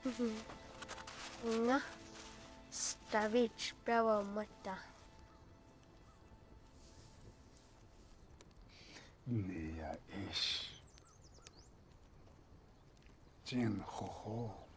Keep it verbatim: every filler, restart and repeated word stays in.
Nga, starvich prawa mata. Nia ish. Jin ho ho.